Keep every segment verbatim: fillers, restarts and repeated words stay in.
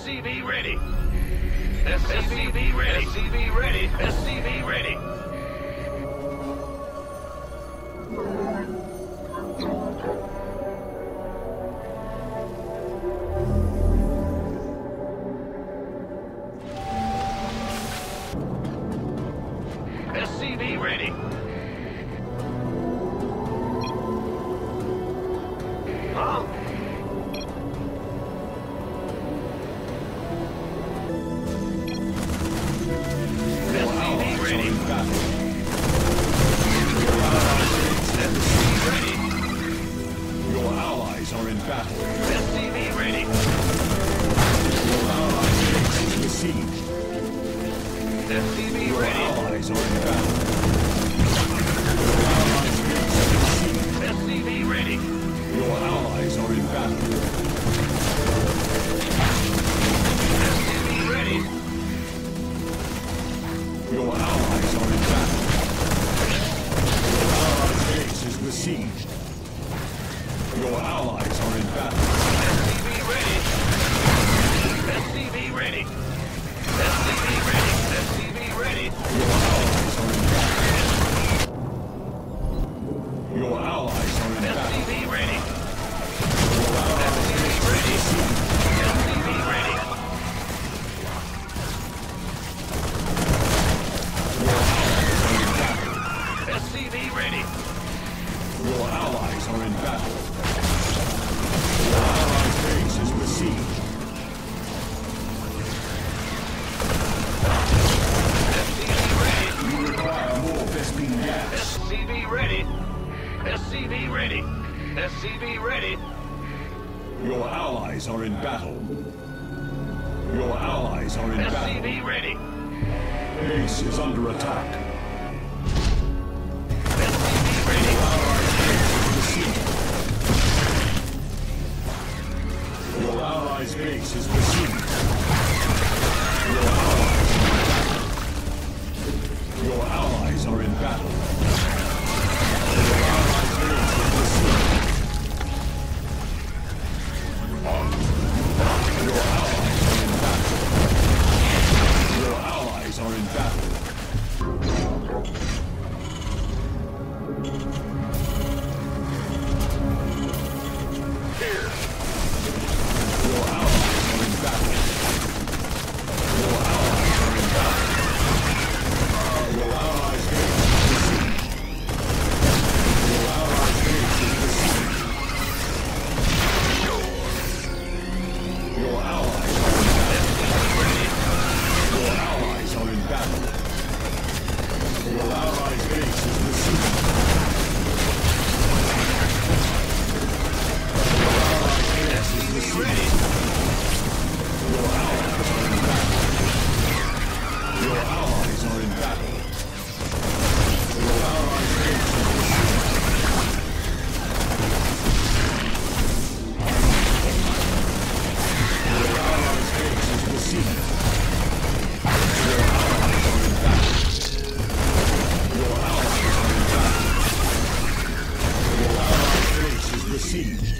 C V ready. S C V ready. S C V ready. S C V ready. S C V ready. Huh? S C V ready. Your allies are in battle. S C V ready. Your allies are besieged. S C V Your ready. allies are in battle. Your allies are besieged. S C V ready. Your allies are in battle. S C V ready. Your allies are in battle. Your allies' base is besieged. Your allies are in battle. S C V ready. S C V ready. S C V ready. S C V ready. Your allies are in battle. Your allies are in S C battle. V ready. Your allies S C V ready. S C V ready. S C V ready. Your allies are in battle. Your allies' base is besieged. S C V ready. You require more Vespene gas. S C V ready. S C V ready. S C V ready. Your allies are in battle. Your allies are in S C battle. V ready. Base is under attack. S C V ready. Your allies' base is besieged. Your allies are in battle. Your allies are in battle. Your allies' base is besieged. Your allies are in battle. Your allies are in battle. Here. Your allies are in battle. Your allies are in battle. Your allies' base is besieged. Your allies' base is besieged. Your allies are in battle. Your allies are in battle. Your allies' base is besieged. S C V ready. Your allies are in battle. Your allies are in battle. Your allies' base is besieged. Your allies' base is besieged. Your allies are in battle. Your allies are in battle. Your allies' base is besieged.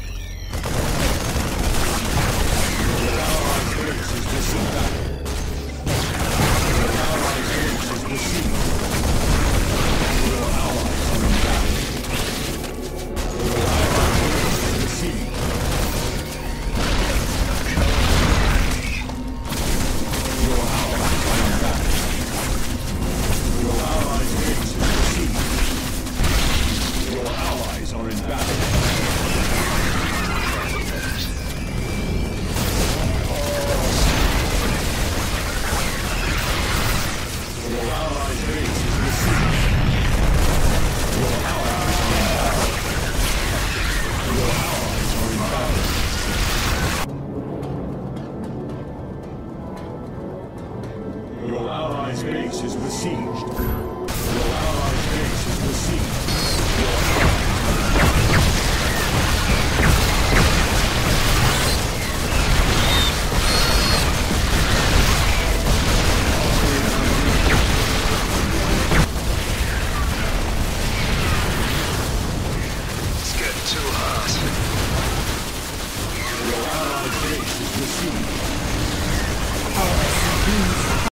Your allies' base is besieged. Your allies' base is besieged. Your allies are in battle. Your allies' base is besieged. Your allies are in battle. Your allies' base is besieged. Your allies are in battle. Your allies' base is besieged. Your allies are in battle. Your allies are in battle. Your allies' base is besieged. Your allies' base is besieged. Your allies are in battle. It's getting too hot. Your allies' base is besieged. Peace.